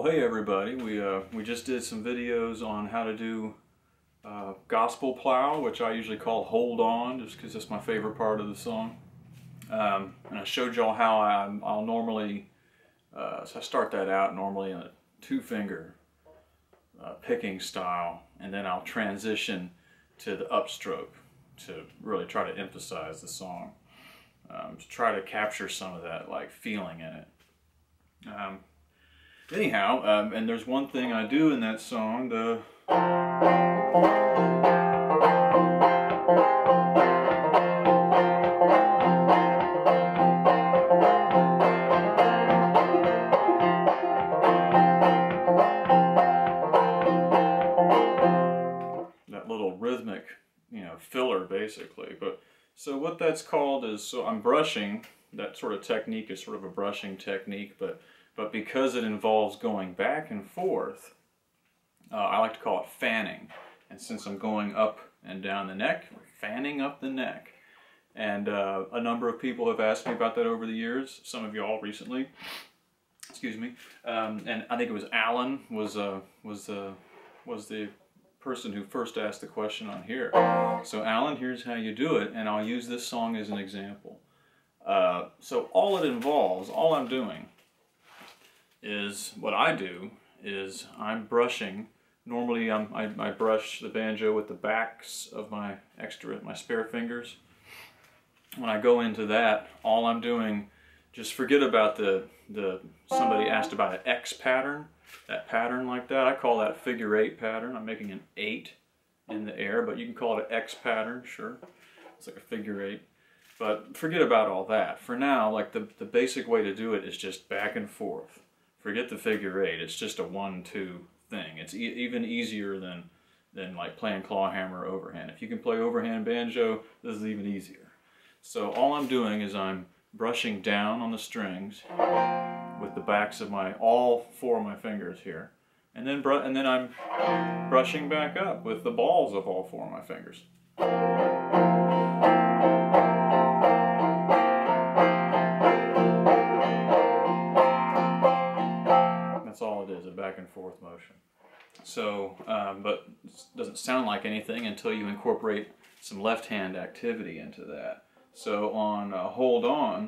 Well, hey everybody, we just did some videos on how to do gospel plow, which I usually call hold on, just because it's my favorite part of the song. And I showed y'all how I'll normally, so I start that out normally in a two-finger picking style, and then I'll transition to the upstroke to really try to emphasize the song, to try to capture some of that like feeling in it. Anyhow, and there's one thing I do in that song, that little rhythmic, filler basically. But so what that's called is, so I'm brushing. That sort of technique is sort of a brushing technique, but because it involves going back and forth, I like to call it fanning. And since I'm going up and down the neck, fanning up the neck. And a number of people have asked me about that over the years. Some of y'all recently, excuse me. And I think it was Alan was the person who first asked the question on here. So Alan, here's how you do it, and I'll use this song as an example. So all it involves, all I'm doing is, what I do is I'm brushing. Normally I brush the banjo with the backs of my spare fingers. When I go into that, all I'm doing, just forget about somebody asked about an X pattern, that pattern like that. I call that a figure 8 pattern. I'm making an 8 in the air, but you can call it an X pattern, sure. It's like a figure 8. But forget about all that. For now, like the basic way to do it is just back and forth. Forget the figure 8. It's just a 1-2 thing. It's even easier than like playing clawhammer or overhand. If you can play overhand banjo, this is even easier. So all I'm doing is I'm brushing down on the strings with the backs of all 4 of my fingers here, and then I'm brushing back up with the balls of all 4 of my fingers. That's all it is, a back and forth motion. So, but it doesn't sound like anything until you incorporate some left hand activity into that. So on Hold On,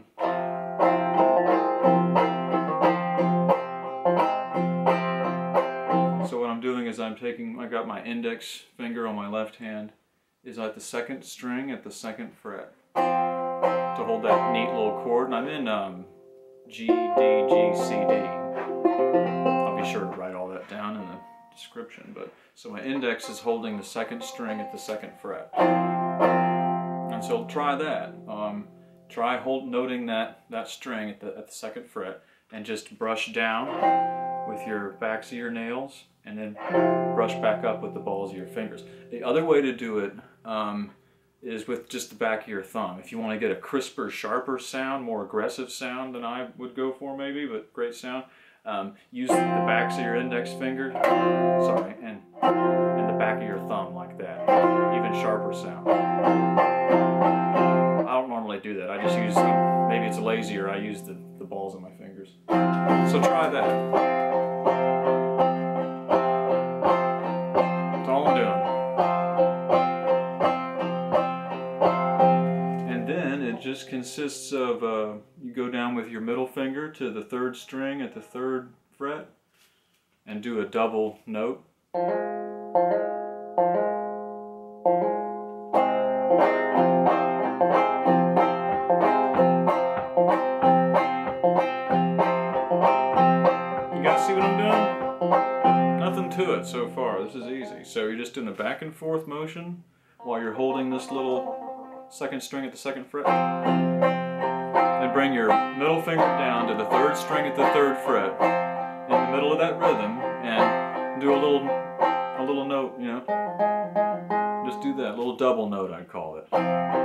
so what I'm doing is I got my index finger on my left hand, is at the 2nd string at the 2nd fret to hold that neat little chord, and I'm in G, D, G, C, D. I'll be sure to write all that down in the description. But so my index is holding the 2nd string at the 2nd fret, and so try that. Try noting that string at the 2nd fret, and just brush down with your backs of your nails, and then brush back up with the balls of your fingers. The other way to do it is with just the back of your thumb. If you want to get a crisper, sharper sound, more aggressive sound than I would go for maybe, but great sound, use the backs of your index finger, and the back of your thumb like that. Even sharper sound. I don't normally do that. I just use, maybe it's lazier, I use the balls of my fingers. So try that. That's all I'm doing. And then it just consists of, you go down with your middle finger to the 3rd string at the 3rd fret and do a double note. See what I'm doing? Nothing to it so far. This is easy. So you're just doing a back and forth motion while you're holding this little 2nd string at the 2nd fret. Then bring your middle finger down to the 3rd string at the 3rd fret in the middle of that rhythm, and do a little note, Just do that, little double note, I'd call it.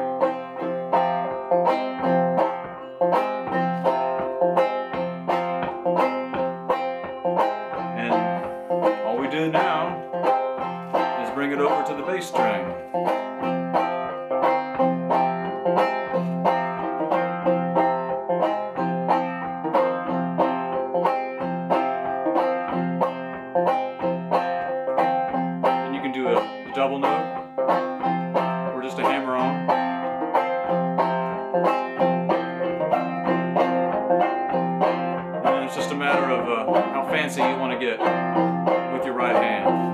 Now is bring it over to the bass string. matter of how fancy you want to get with your right hand.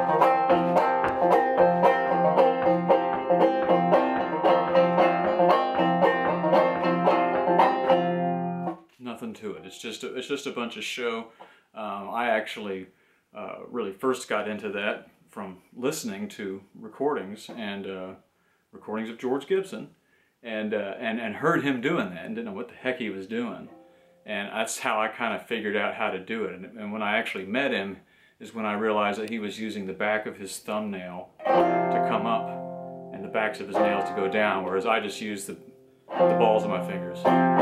Nothing to it. It's just a bunch of show. I actually really first got into that from listening to recordings and recordings of George Gibson, and heard him doing that and didn't know what the heck he was doing. And that's how I kind of figured out how to do it. And when I actually met him is when I realized that he was using the back of his thumbnail to come up and the backs of his nails to go down, whereas I just used the balls of my fingers.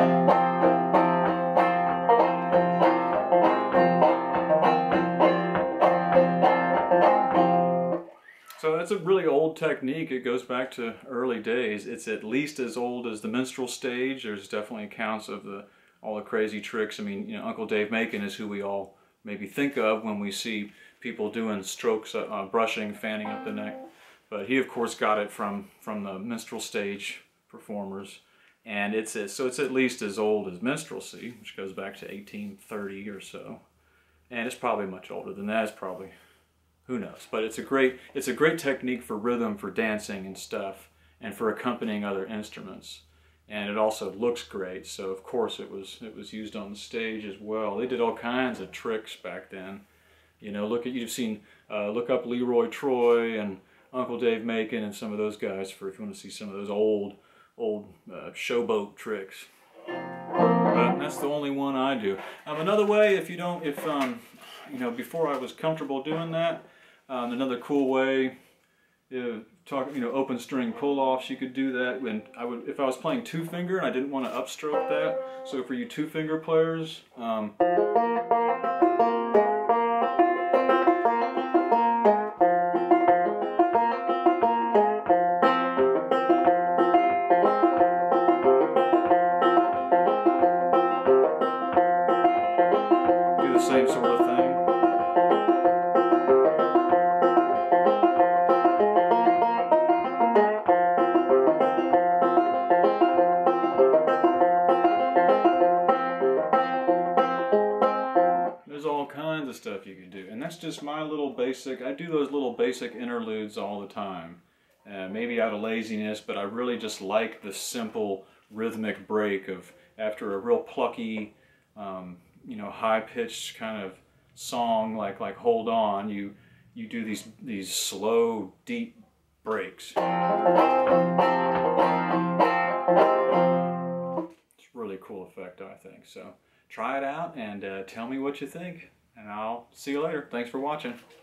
So that's a really old technique. It goes back to early days. It's at least as old as the minstrel stage. There's definitely accounts of all the crazy tricks. I mean, you know, Uncle Dave Macon is who we all maybe think of when we see people doing strokes, brushing, fanning up the neck. But he, of course, got it from the minstrel stage performers. And so it's at least as old as minstrelsy, which goes back to 1830 or so. And it's probably much older than that. It's probably, who knows? But it's a great technique for rhythm, for dancing and stuff, and for accompanying other instruments. And it also looks great, so of course it was used on the stage as well. They did all kinds of tricks back then. You know, look up Leroy Troy and Uncle Dave Macon and some of those guys if you want to see some of those old showboat tricks. But that's the only one I do. Another way, if you know, before I was comfortable doing that, another cool way, open string pull-offs, you could do that if I was playing two finger and I didn't want to upstroke that. So for you two finger players, do the same sort of thing. All kinds of stuff you can do, and that's just my little basic. I do those little basic interludes all the time, maybe out of laziness, but I really just like the simple rhythmic break of after a real plucky, high-pitched kind of song like Hold On. You do these slow, deep breaks. It's a really cool effect, I think. So try it out and tell me what you think. And I'll see you later. Thanks for watching.